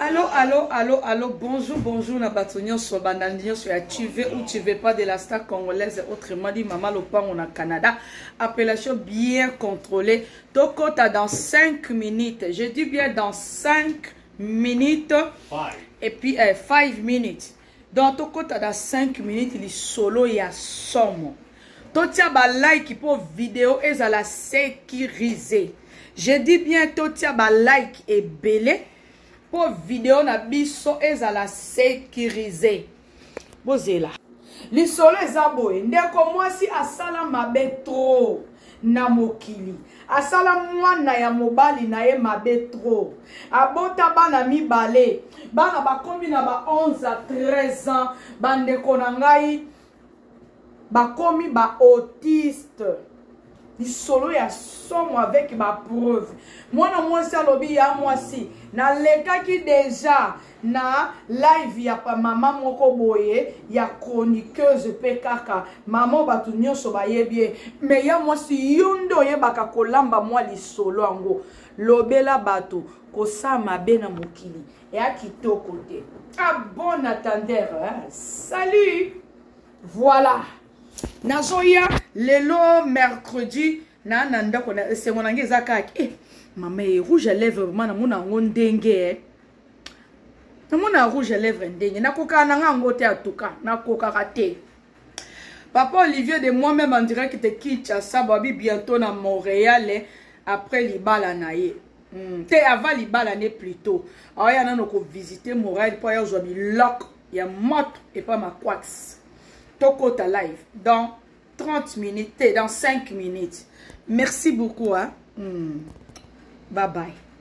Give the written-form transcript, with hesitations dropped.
Allô, bonjour, Nabatonio, sur Bandanio, sur tu veux ou tu veux pas de la star congolaise, autrement dit, Maman Lopang, on a Canada, appellation bien contrôlée. Tokota dans 5 minutes, je dis bien dans 5 minutes, et puis 5 minutes. Donc, Tokota dans 5 minutes, il est solo, il y a somme. Totia ba like pour vidéo et à la sécuriser. Je dis bien totia ba like et belé. Pour vidéo na biso ezala sécurisé. Bozela. Li solo ezaboye. Ndeko mwasi asala mabe trop na mokili. Asala mwana ya mobali na ye mabe trop. Abota bana mibale. Bana bakomi na ba 11 à 13 ans. Bandeko na ngai bakomi ba autiste. Solo ya somme avec ma preuve. Moi na mwasi alobi ya mwasi na lekaki deja na live ya pa mama moko boye ya chroniqueuse pe kaka maman batu nyonso bayebie mais ya mwasi yondo yebaka kolamba mwa lisolo yango lobela batu kosama be na mokili ya kitoko te. Ah bon attendeur, hein? Salut. Voilà. Nazoya lelo mercredi na nanda kona semonange zakaki mama rouge à lèvres vraiment na mona ngondenge na mona rouge à lèvres ndenge na koka na ngango te atuka na koka raté. Papa Olivier de moi-même en direct de Kinshasa babi bientôt na Montréal après libala na ye te avant libala ne plutôt aya na ko visiter Montréal pour ya zobi lock ya moto et pas ma quax. Tokota live dans 30 minutes, dans 5 minutes. Merci beaucoup. Hein? Bye bye.